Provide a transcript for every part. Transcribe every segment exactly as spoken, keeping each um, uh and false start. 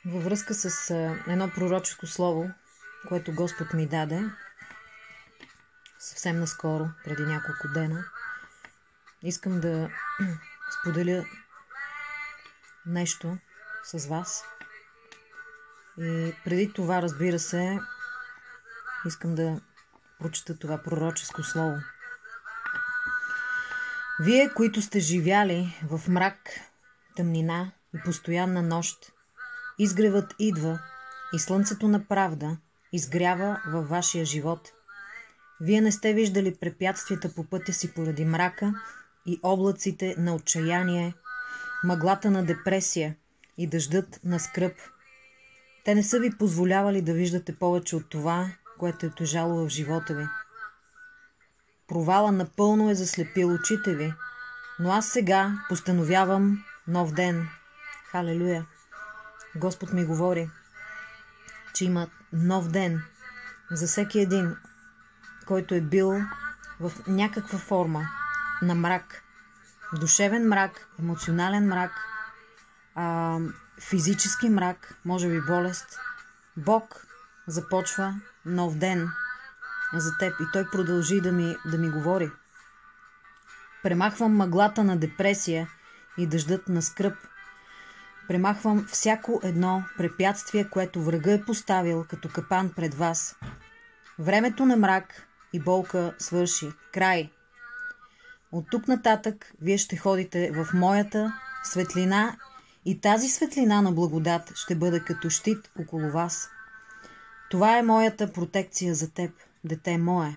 Във връзка с а, едно пророческо слово, което Господ ми даде съвсем наскоро, преди няколко дена, искам да споделя нещо с вас. И преди това, разбира се, искам да прочета това пророческо слово. Вие, които сте живяли в мрак, тъмнина и постоянна нощ, изгревът идва и слънцето на правда изгрява във вашия живот. Вие не сте виждали препятствията по пътя си поради мрака и облаците на отчаяние, мъглата на депресия и дъждът на скръб. Те не са ви позволявали да виждате повече от това, което е тежало в живота ви. Провала напълно е заслепил очите ви, но аз сега постановявам нов ден. Халелуя! Господ ми говори, че има нов ден за всеки един, който е бил в някаква форма на мрак. Душевен мрак, емоционален мрак, а, физически мрак, може би болест. Бог започва нов ден за теб и Той продължи да ми, да ми говори. Премахвам мъглата на депресия и дъждът на скръб. Премахвам всяко едно препятствие, което врага е поставил като капан пред вас. Времето на мрак и болка свърши. Край. От тук нататък вие ще ходите в моята светлина и тази светлина на благодат ще бъде като щит около вас. Това е моята протекция за теб, дете мое.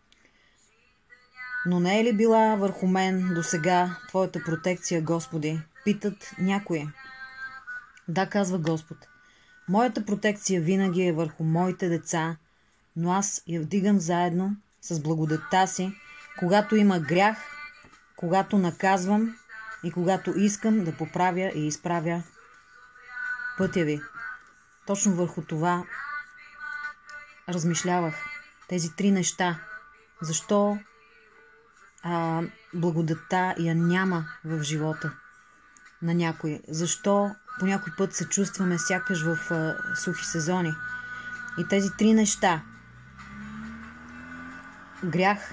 Но не е ли била върху мен досега твоята протекция, Господи? Питат някои. Да, казва Господ. Моята протекция винаги е върху моите деца, но аз я вдигам заедно с благодатта си, когато има грях, когато наказвам и когато искам да поправя и изправя пътя ви. Точно върху това размишлявах. Тези три неща. Защо а, благодатта я няма в живота на някой? Защо по някой път се чувстваме сякаш в а, сухи сезони? И тези три неща. Грях.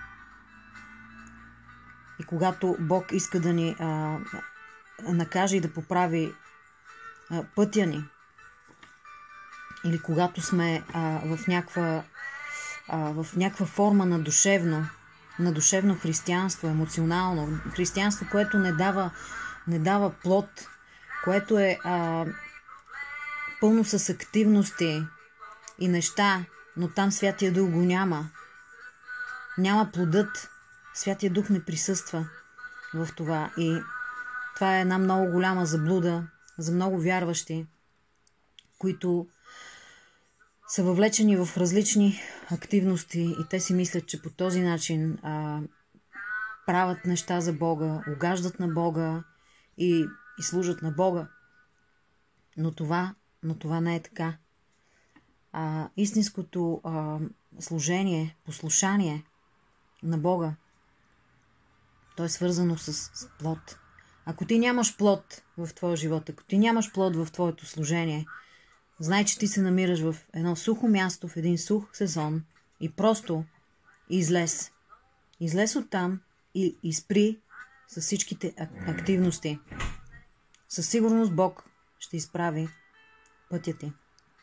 И когато Бог иска да ни а, накаже и да поправи а, пътя ни, или когато сме а, в, някаква, а, в някаква форма на душевно, на душевно християнство, емоционално християнство, което не дава, не дава плод, което е а, пълно с активности и неща, но там Святия Дух го няма. Няма плодът. Святия Дух не присъства в това. И това е една много голяма заблуда за много вярващи, които са въвлечени в различни активности и те си мислят, че по този начин а, правят неща за Бога, угаждат на Бога и, и служат на Бога. Но това, но това не е така. А, истинското а, служение, послушание на Бога, то е свързано с, с плод. Ако ти нямаш плод в твоя живот, ако ти нямаш плод в твоето служение, знай, че ти се намираш в едно сухо място, в един сух сезон и просто излез. Излез оттам и изпри с всичките активности. Със сигурност Бог ще изправи пътя ти.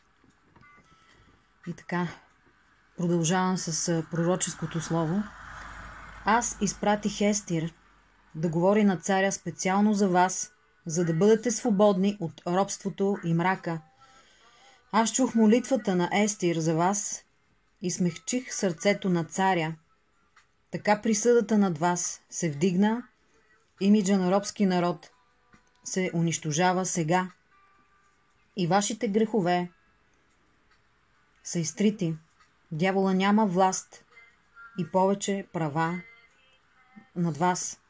И така, продължавам с пророческото слово. Аз изпратих Естир да говори на царя специално за вас, за да бъдете свободни от робството и мрака. Аз чух молитвата на Естир за вас и смекчих сърцето на царя. Така присъдата над вас се вдигна, имиджа на робски народ се унищожава сега. И вашите грехове са изтрити. Дявола няма власт и повече права над вас.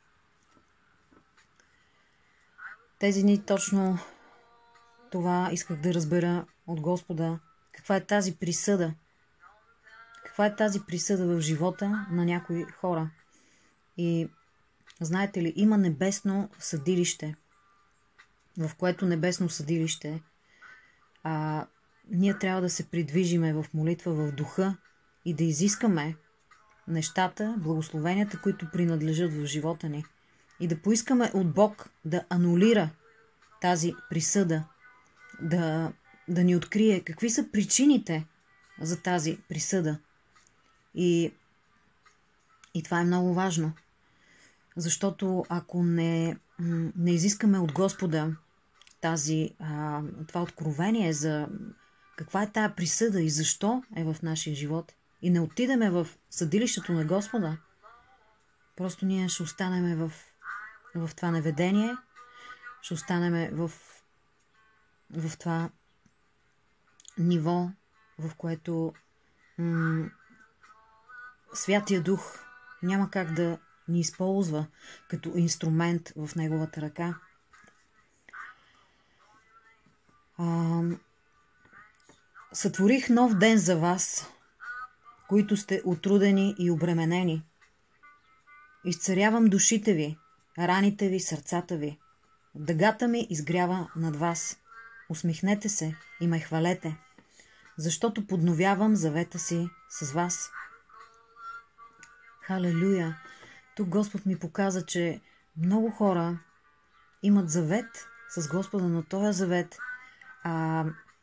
Тези дни точно това исках да разбера от Господа. Каква е тази присъда? Каква е тази присъда в живота на някои хора? И знаете ли, има небесно съдилище, в което небесно съдилище а, ние трябва да се придвижиме в молитва в духа и да изискаме нещата, благословенията, които принадлежат в живота ни. И да поискаме от Бог да анулира тази присъда, да, да ни открие какви са причините за тази присъда. И, и това е много важно. Защото ако не, не изискаме от Господа тази, а, това откровение за каква е тая присъда и защо е в нашия живот, и не отидеме в съдилището на Господа, просто ние ще останеме в, в това неведение, ще останеме в, в това ниво, в което м- Святия Дух няма как да ни използва като инструмент в Неговата ръка. А, сътворих нов ден за вас, които сте отрудени и обременени. Изцарявам душите ви, раните ви, сърцата ви. Дъгата ми изгрява над вас. Усмихнете се и ме хвалете, защото подновявам завета си с вас. Халелуя! Тук Господ ми показа, че много хора имат завет с Господа, но този завет а,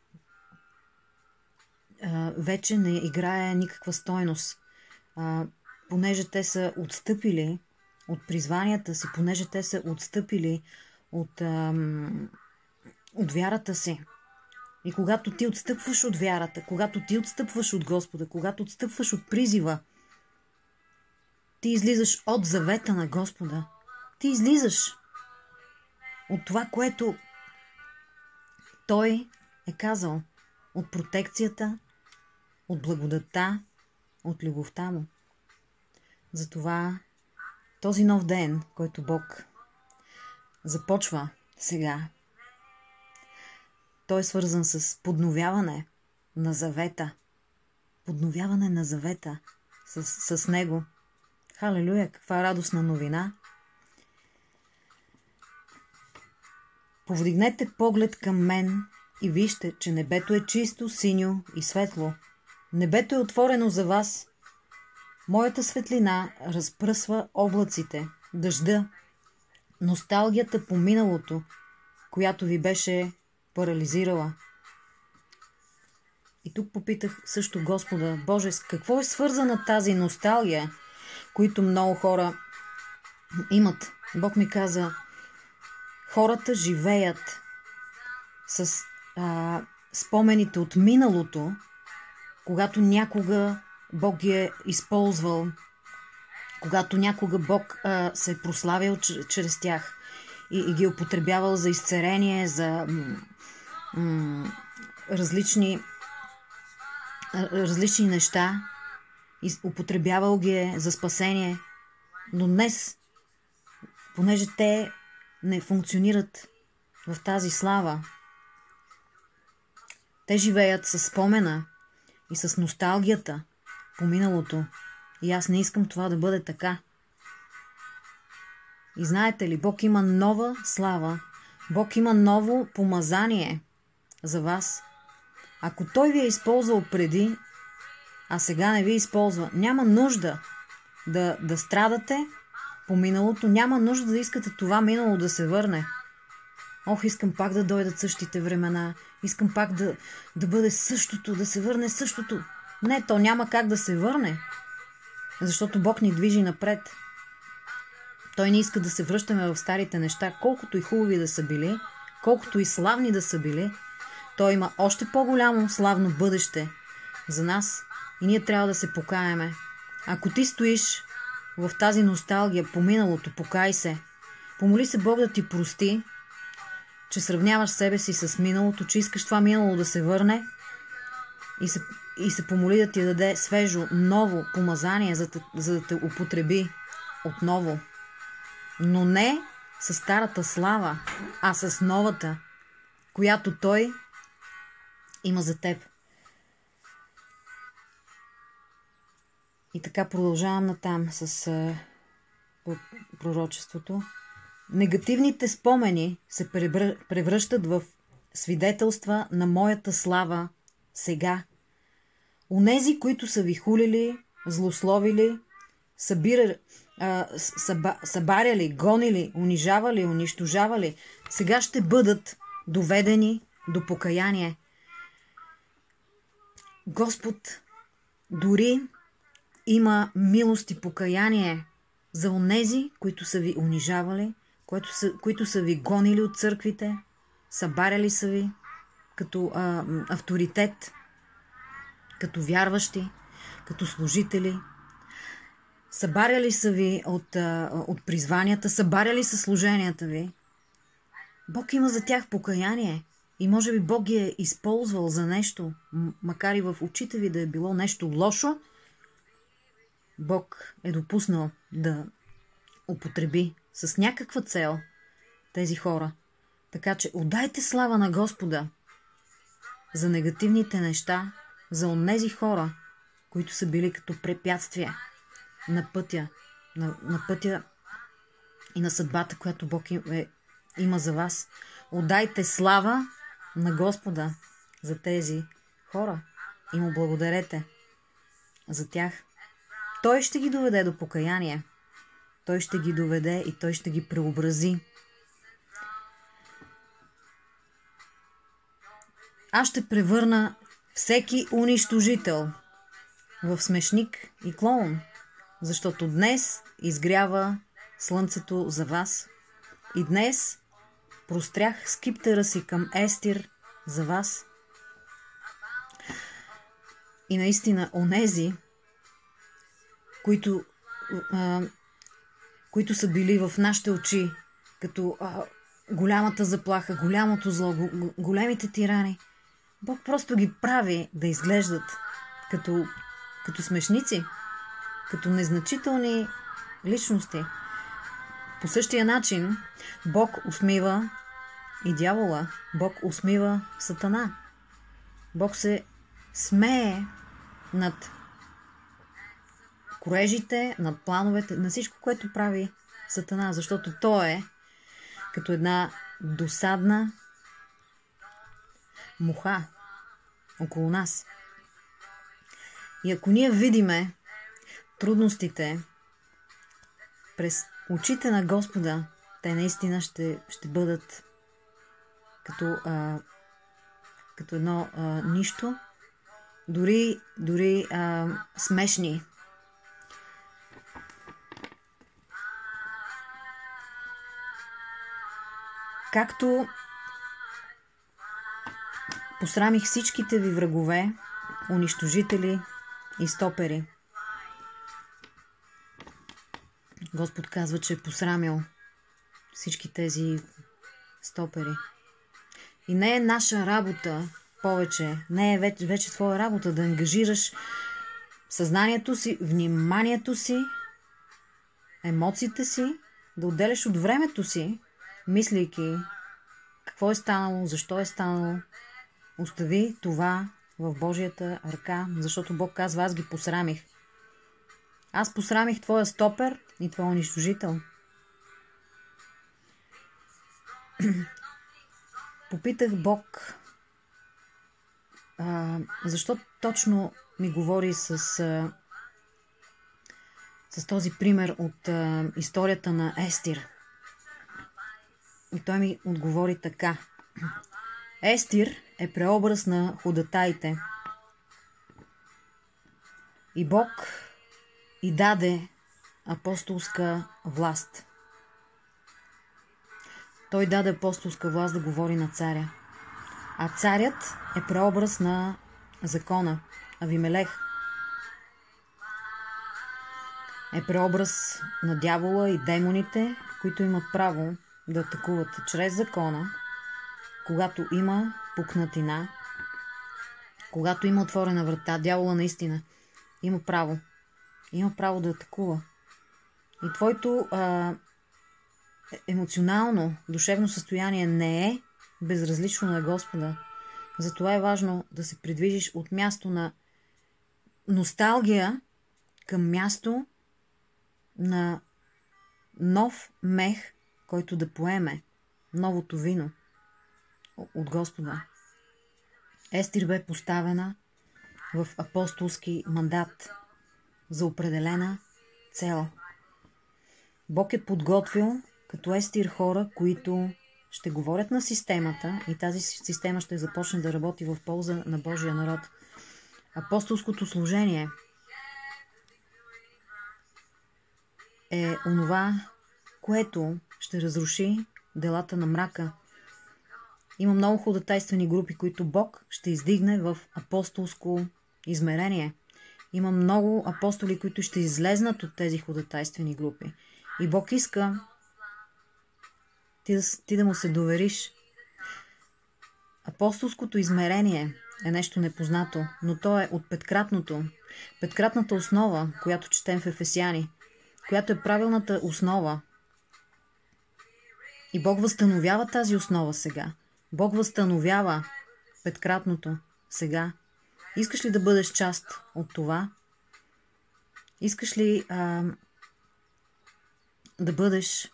а, вече не играе никаква стойност. А, понеже те са отстъпили от призванията си, понеже те са отстъпили от, а, от вярата си. И когато ти отстъпваш от вярата, когато ти отстъпваш от Господа, когато отстъпваш от призива, ти излизаш от завета на Господа. Ти излизаш от това, което Той е казал. От протекцията, от благодата, от любовта Му. Затова този нов ден, който Бог започва сега, той е свързан с подновяване на завета. Подновяване на завета с, с Него. Халелуя, каква радостна новина! Повдигнете поглед към мен и вижте, че небето е чисто, синьо и светло. Небето е отворено за вас. Моята светлина разпръсва облаците, дъжда, носталгията по миналото, която ви беше парализирала. И тук попитах също Господа: Боже, с какво е свързана тази носталгия, които много хора имат? Бог ми каза: хората живеят с а, спомените от миналото, когато някога Бог ги е използвал, когато някога Бог а, се е прославил чрез тях и, и ги е употребявал за изцерение, за м- м- различни, различни неща, и употребявал ги е за спасение. Но днес, понеже те не функционират в тази слава, те живеят с спомена и с носталгията по миналото. И аз не искам това да бъде така. И знаете ли, Бог има нова слава. Бог има ново помазание за вас. Ако Той ви е използвал преди, а сега не ви използва, няма нужда да, да страдате по миналото, няма нужда да искате това минало да се върне. Ох, искам пак да дойдат същите времена, искам пак да, да бъде същото, да се върне същото. Не, то няма как да се върне, защото Бог ни движи напред. Той не иска да се връщаме в старите неща, колкото и хубави да са били, колкото и славни да са били. Той има още по-голямо славно бъдеще за нас и ние трябва да се покаяме. Ако ти стоиш в тази носталгия по миналото, покай се. Помоли се Бог да ти прости, че сравняваш себе си с миналото, че искаш това минало да се върне, и се, и се помоли да ти даде свежо, ново помазание, за да, за да те употреби отново. Но не с старата слава, а с новата, която Той има за теб. И така продължавам натам с а, пророчеството. Негативните спомени се превръщат в свидетелства на моята слава сега. Онези, които са ви хулили, злословили, събирали, а, съба, събаряли, гонили, унижавали, унищожавали, сега ще бъдат доведени до покаяние. Господ дори има милост и покаяние за онези, които са ви унижавали, които са, които са ви гонили от църквите, събаряли са ви като а, авторитет, като вярващи, като служители. Събаряли са ви от, а, от призванията, събаряли са служенията ви. Бог има за тях покаяние. И може би Бог ги е използвал за нещо, макар и в очите ви да е било нещо лошо, Бог е допуснал да употреби с някаква цел тези хора. Така че отдайте слава на Господа за негативните неща, за онези хора, които са били като препятствие на пътя, на, на пътя и на съдбата, която Бог е, има за вас. Отдайте слава на Господа за тези хора и му благодарете за тях. Той ще ги доведе до покаяние. Той ще ги доведе и той ще ги преобрази. Аз ще превърна всеки унищожител в смешник и клоун, защото днес изгрява слънцето за вас и днес прострях скиптера си към Естир за вас. И наистина онези, които, а, които са били в нашите очи като а, голямата заплаха, голямото зло, големите тирани, Бог просто ги прави да изглеждат като, като смешници, като незначителни личности. По същия начин Бог усмива и дявола, Бог усмива Сатана. Бог се смее над корежите, над плановете, на всичко, което прави Сатана, защото той е като една досадна муха около нас. И ако ние видиме трудностите през очите на Господа, те наистина ще, ще бъдат като, а, като едно а, нищо, дори, дори а, смешни. Както посрамих всичките ви врагове, унищожители и стопери. Господ казва, че е посрамил всички тези стопери. И не е наша работа повече, не е вече, вече твоя работа да ангажираш съзнанието си, вниманието си, емоциите си, да отделяш от времето си, мислейки какво е станало, защо е станало. Остави това в Божията ръка, защото Бог казва, аз ги посрамих. Аз посрамих твоя стопер и твоя унищожител. Попитах Бог, а, защо точно ми говори с, а, с този пример от а, историята на Естир. И той ми отговори така. Естир е преобраз на ходатаите. И Бог и даде апостолска власт. Той даде апостолска власт да говори на царя. А царят е преобраз на закона. Авимелех е преобраз на дявола и демоните, които имат право да атакуват чрез закона, когато има пукнатина, когато има отворена врата. Дявола наистина има право. Има право да атакува. И твоето а, емоционално, душевно състояние не е безразлично на Господа. Затова е важно да се придвижиш от място на носталгия към място на нов мех, който да поеме новото вино. от Господа. Естир бе поставена в апостолски мандат за определена цел. Бог е подготвил като Естир хора, които ще говорят на системата и тази система ще започне да работи в полза на Божия народ. Апостолското служение е онова, което ще разруши делата на мрака. Има много ходатайствени групи, които Бог ще издигне в апостолско измерение. Има много апостоли, които ще излезнат от тези ходатайствени групи. И Бог иска ти да, ти да му се довериш. Апостолското измерение е нещо непознато, но то е от петкратното. Петкратната основа, която четем в Ефесяни, която е правилната основа. И Бог възстановява тази основа сега. Бог възстановява петкратното сега. Искаш ли да бъдеш част от това? Искаш ли а, да бъдеш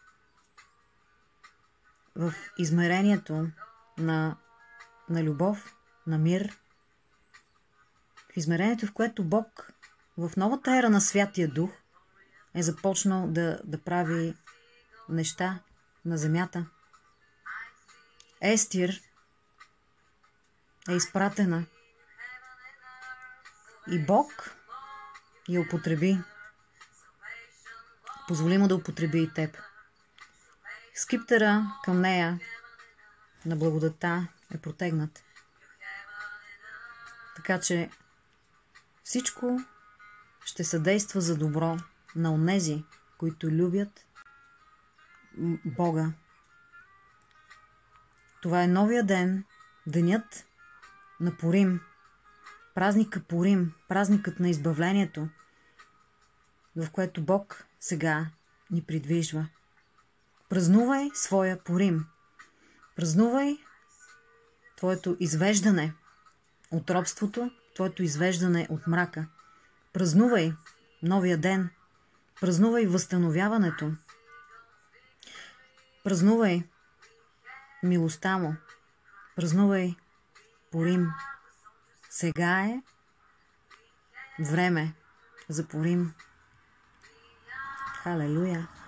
в измерението на, на любов, на мир? В измерението, в което Бог в новата ера на Святия Дух е започнал да, да прави неща на земята. Естир е изпратена и Бог я употреби. Позволи му да употреби и теб. Скиптера към нея на благодата е протегнат. Така че всичко ще съдейства за добро на онези, които любят Бога. Това е новия ден, денят на Пурим, празника Пурим, празникът на избавлението, в което Бог сега ни придвижва. Празнувай своя Пурим. Празнувай твоето извеждане от робството, твоето извеждане от мрака. Празнувай новия ден. Празнувай възстановяването. Празнувай милостта му. Празнувай Пурим. Сега е време за Пурим. Халелуя!